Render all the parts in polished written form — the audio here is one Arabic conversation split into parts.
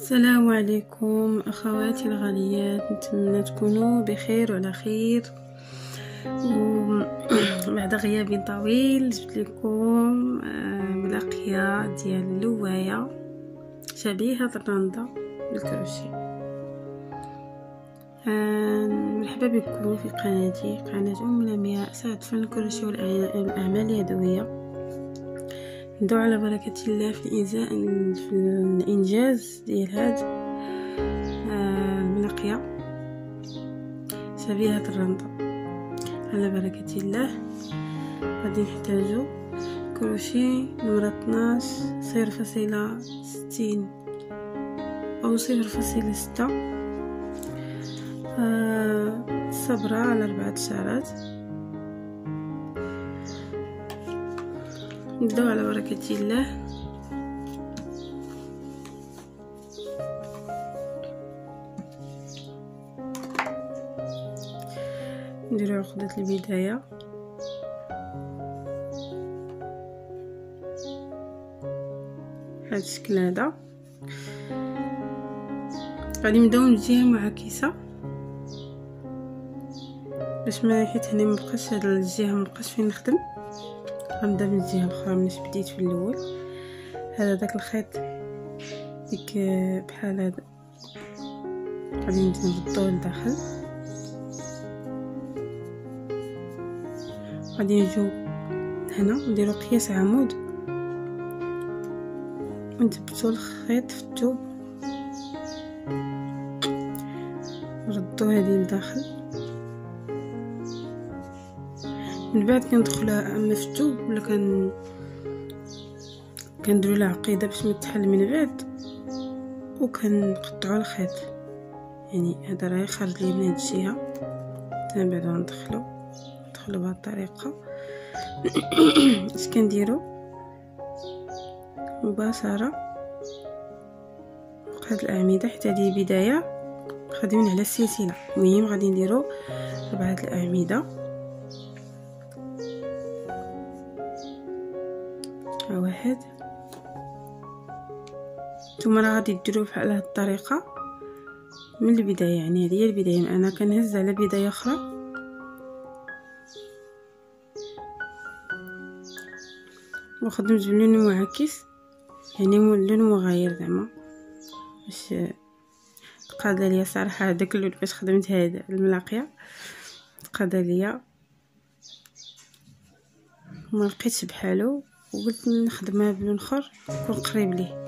السلام عليكم اخواتي الغاليات، نتمنى تكونوا بخير وعلى خير. وبعد غياب طويل جبت لكم ملاقيه ديال اللوايه شبيهه الرنده بالكروشي. مرحبا بكم في قناتي، قناه ام لمياء، ساعد فن الكروشي والاعمال اليدويه. ندعو على بركة الله في الإنجاز ديال هاد الملاقية شبيهة الرنده. على بركة الله غادي نحتاجو كروشي نمرة 12 0.60 أو 0.6، صبرة على 4 شعرات. نبداو على بركة الله. نديرو عقدة البداية، هاد الشكل هذا. غادي نبداو من الجهة معاكسة باش ما حيت هنا مبقاش هاد الجهة مبقاش فين نخدم، غنبدا من الجهه الاخرى مناش بديت في الاول. هذا داك الخيط ديك بحال هذا غادي نردوه لداخل. غادي نجيو هنا نديرو قياس عمود ونثبتو الخيط في الثوب، نردو هذه لداخل. من بعد كندخلها اما في الثوب ولا كنديروا لها عقيده باش ما تحل من بعد، وكنقطعوا الخيط. يعني هذا راه خارج لي من هاد الجهه، من بعد ندخلوا بهذه الطريقه. اش كنديروا مباشره فوق هاد الاعمده، حتى هذه بدايه خادمين على السلسله. المهم غادي نديروا 4 الاعمده، واحد. ثم راه غادي ديروا بحال هاد الطريقه من البدايه، يعني هذه هي البدايه. انا كنهز على بدايه اخرى وخدمت باللون معاكس، يعني اللون مغاير زعما باش تقاد ليا صراحه. هذاك اللون باش خدمت هذا الملاقيه تقاد ليا وما لقيتش بحالو، وقلت نخدمها بلون اخر يكون قريب ليه.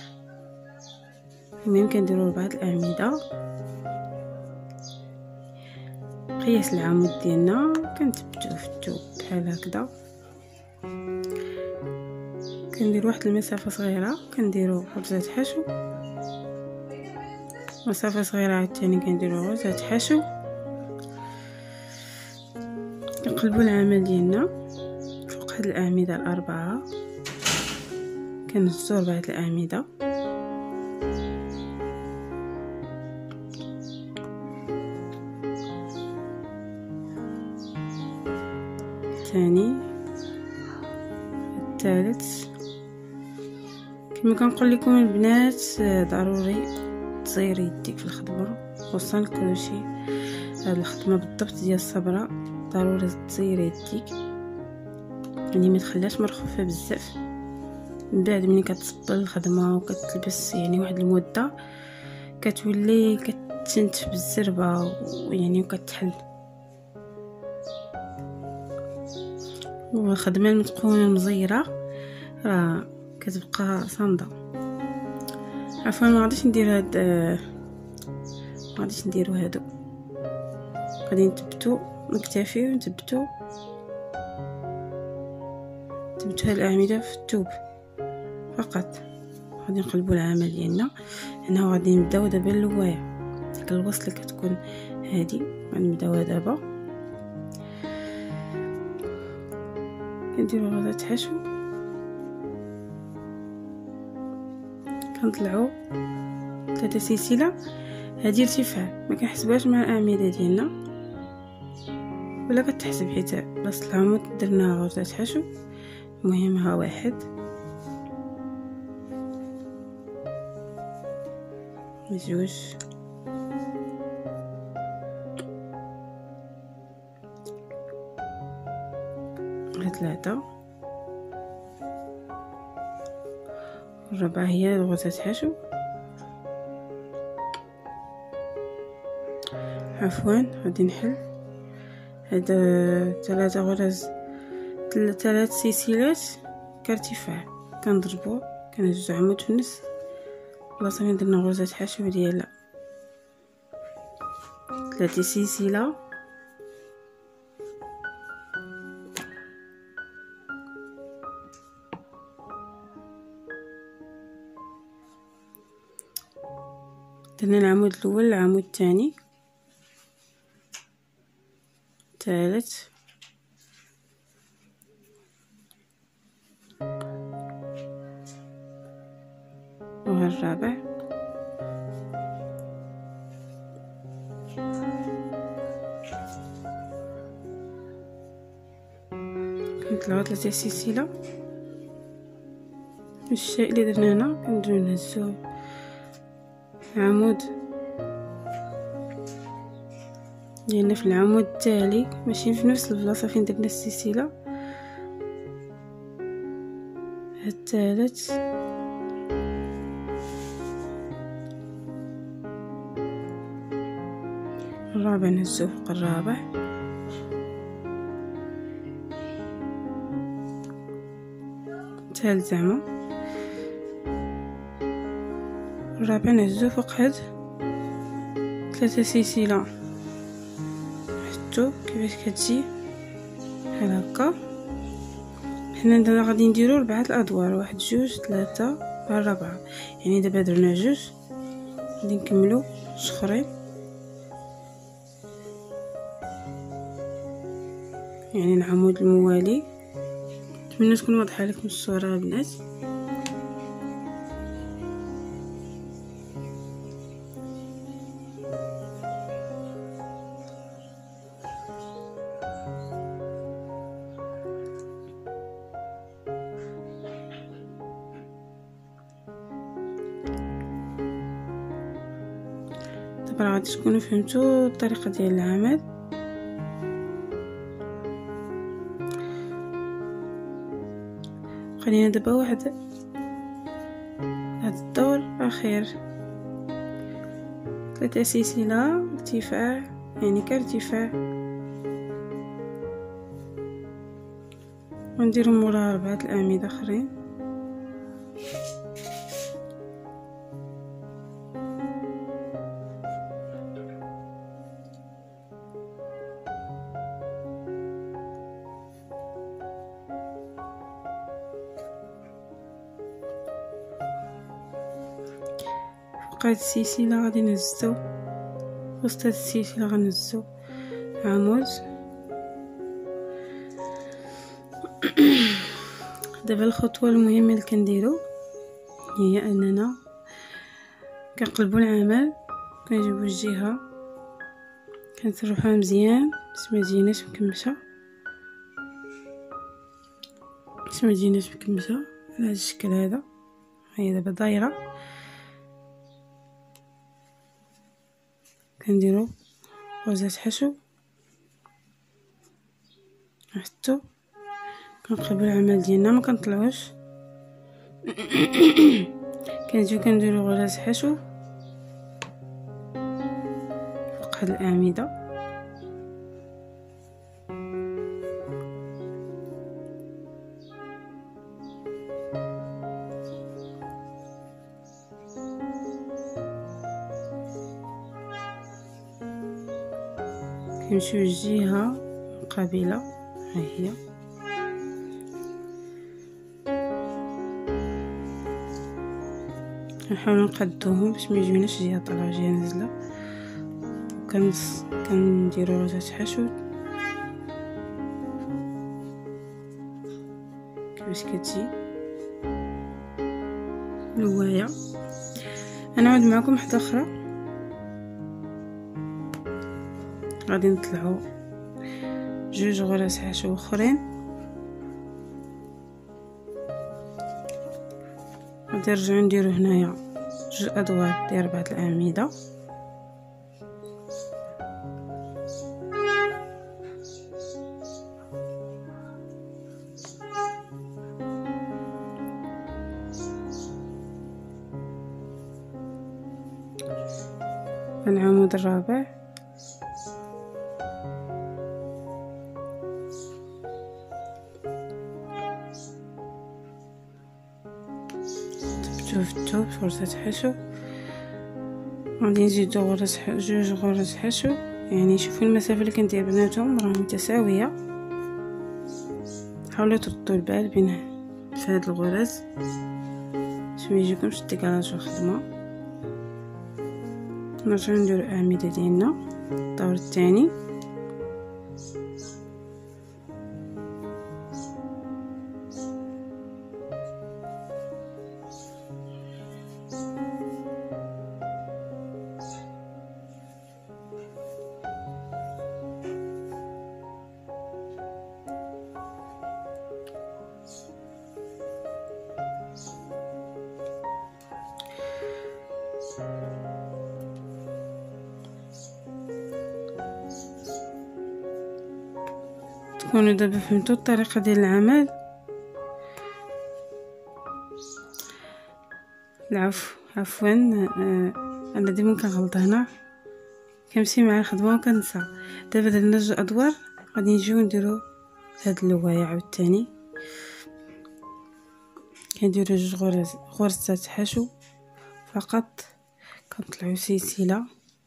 المهم كنديروا 4 الاعمده، قياس العمود ديالنا كنثبتوه في الثوب بحال هكذا. كندير واحد المسافه صغيره، كنديروا غرزه حشو، مسافه صغيره عاوتاني كنديروا غرزه حشو. نقلبوا العمل ديالنا فوق هاد الاعمده الاربعه، كنهزوا 4 الاعمده. الثاني الثالث. كما كنقول لكم البنات، ضروري تصيري يديك في الخدمه، خصوصا الكروشي. هاد الخدمه بالضبط ديال الصبره ضروري تصيري يديك، يعني ما تخليهاش مرخوفه بزاف. من بعد ملي كتصبر الخدمه وكتلبس يعني واحد المده كتولي كتنتف بالزربه يعني وكتحل. والخدمه المتقونه المزيره راه كتبقى صامده. عفوا ما غاديش ندير هاد ما غاديش نديرو هادو، غادي نثبتو نكتفي ونثبتو هاد الاعمده في الثوب فقط. غادي نقلبوا العمل ديالنا هنا، وغادي نبداو دابا اللوايه. ديك الوصله كتكون هادي غنبداوها دابا. كنديروا غرزه حشو، كنطلعوا 3 سلسله. هذه ارتفاع ما كنحسبوهاش مع الاعمده ديالنا ولا كتحسب، حيت بلاصه العمود درنا غرزه حشو. المهم ها 1 جوج، ثلاثة، الرابعة هي غرزة حشو. عفوا غادي نحل هاد 3 غرز، 3 سلسلات كارتفاع، كنضربو كنهزو عمود في النص بلاصه فين درنا غرزة حشو ديال 3 سلسلة، درنا العمود الاول، العمود الثاني، الثالث، والرابع، كنطلعو 3 سلسلة. الشيء اللي درنا هنا كنديرو نهزو عمود ديالنا في العمود التالي، ماشي في نفس البلاصه فين درنا السلسله. الثالث، الرابع نهزو فوق الرابع، الثالث زعما، الرابع نهزو فوق هاد 3 سلسله. شفتو كيفاش كتجي بحال هكا. حنا دابا غادي نديرو 4 الادوار، 1 2 3 4، يعني دابا درنا 2، غادي نكملو الاخرين، يعني العمود الموالي. نتمنى تكون واضحه لكم الصوره البنات. دابا غادي تكونوا فهمتوا الطريقه ديال العمل. خلينا دابا واحد هذا الدور اخير، 3 سلسله ارتفاع، يعني كارتفاع، ونديرو موراها 4 الاعمده اخرين. فوق هاد السلسله غادي نهزو، وسط هاد السلسله غنهزو عمود. دابا الخطوه المهمه اللي كنديرو هي اننا كنقلبوا العمل، كنجيبوا الجهه كنسرحوها مزيان باش ما تجيناش مكمشه، على هذا الشكل هذا. هي دابا دايره، كنديرو غرزة حشو، حتى كنقلبوا العمل ديالنا ما كنطلعوش. كنجيو كنديرو غرزة حشو فوق هاد الاعمده، كنمشيو للجهه المقابله. ها هي كنحاولوا نقادوهم باش ما يجيوناش جهه طالعه جهه نازله، كنديروا غرزة حشو كيفاش كتجي الهوايه. انا عاد معكم واحده اخرى، غادي نطلعوا 2 غرز حشو اخرين، غادي نرجعو نديرو هنايا جوج ادوار ديال 4 الاعمده. العمود الرابع ثبتوه في الثوب فرصة حشو. غادي نزيدو جوج غرز حشو، يعني شوفوا المسافه اللي كندير بيناتهم راه متساويه. حاولوا تردوا البال بين في هاد الغرز باش ما يجيكمش الديكالاج في الخدمه. نرجعو نديرو الاعمده ديالنا الدور الثاني. تكونوا دابا فهمتوا الطريقه ديال العمل. عفوا انا ديما كنغلط هنا، كنمشي مع الخدمه وكنسى. دابا درنا جوج ادوار، غادي نجيو نديرو هاد اللوايه عاوتاني. كنديرو جوج غرزات حشو فقط، كنطلعو سلسله،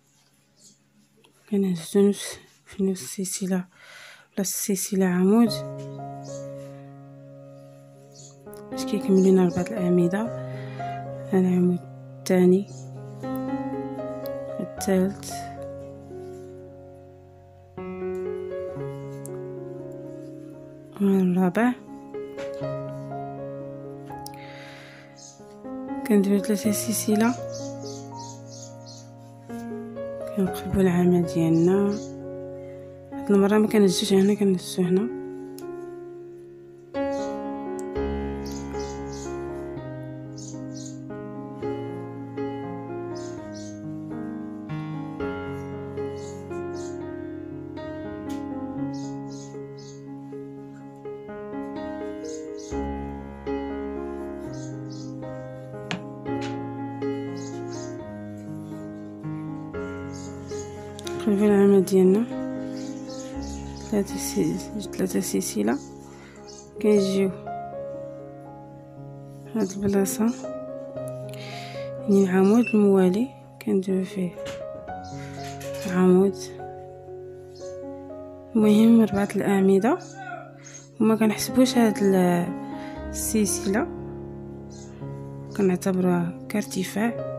كنهزو في نفس السلسله بلاصه السلسله عمود باش كيكمل لينا 4 الاعمده. العمود الثاني، الثالث، الرابع. كنديرو 3 سلسله، كنقلبوا العمل ديالنا. هاد المره ما كنهزوش هنا، كنهزو هنا. نقلبوا العمل ديالنا 3 سلسله، كنجيو هاد البلاصه يعني العمود الموالي كنديرو فيه عمود. المهم 4 الاعمده، وما كنحسبوش هاد السلسله، كنعتبروها كارتفاع.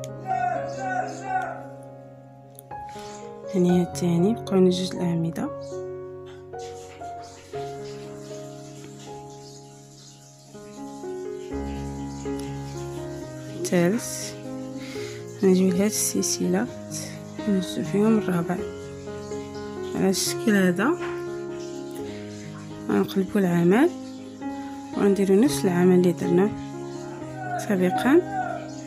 هنيا الثاني، بقاونا جوج الاعمده. الثالث غنجيو لهاد السلسله نهزو فيهم الرابع على الشكل هذا. غنقلبوا العمل وغنديروا نفس العمل اللي درناه سابقا.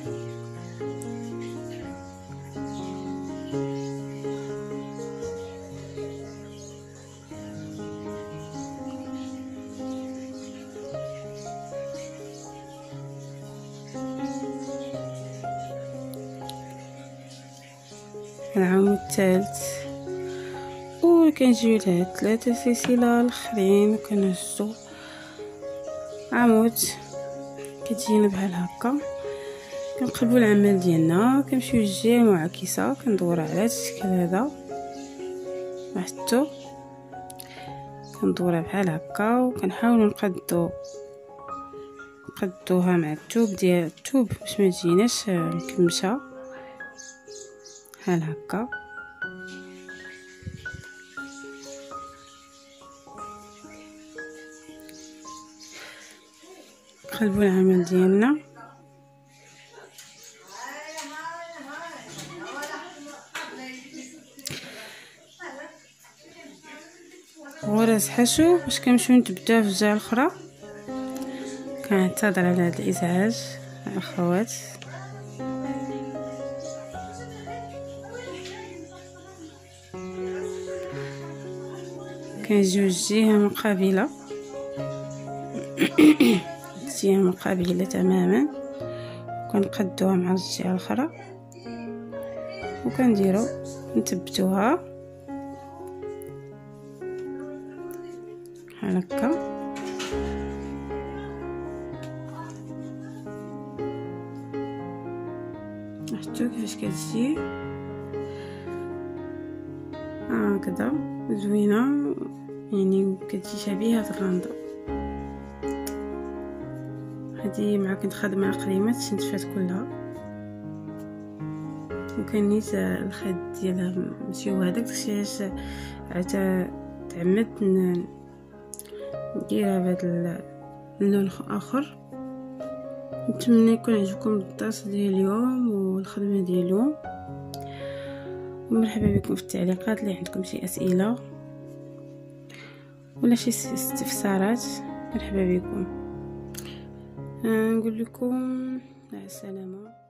العمود الثالث، وكنجيو لهاد 3 سلسله الاخرين وكنهزو عمود كتجينا بحال هكا. كنقلبوا العمل ديالنا، كنمشيو للجهه معاكسه، كندورو على هاد الشكل هذا، لاحظتوا كندورها بحال هكا، وكنحاولوا نقدوها مع الثوب باش ما تجيناش مكمشه بحال هكا. نقلبوا العمل ديالنا، غرز حشو باش كنمشيو نتبداو في الجهه الاخرى. كنعتذر على هذا الازعاج اخوات. كنجيو الجهه مقابله الجهه مقابله تماما، وكنقدوها مع الجهه الاخرى وكنديرو نثبتوها بحال هكا. شفتوا كيفاش كتجي هكذا زوينه، يعني كتجي شبيهه الرنده. هذه مع كنت خادمه قديمه الشنتفات كلها، وكان نيت الخيط ديالها ماشي هو هذاك، داكشي عاد تعمدت نديرها بهذا اللون اخر. نتمنى يكون عجبكم الدرس ديال اليوم والخدمه ديال اليوم، ومرحبا بكم في التعليقات اللي عندكم شي اسئله ولا شي استفسارات، مرحبا بكم. نقول لكم مع السلامه.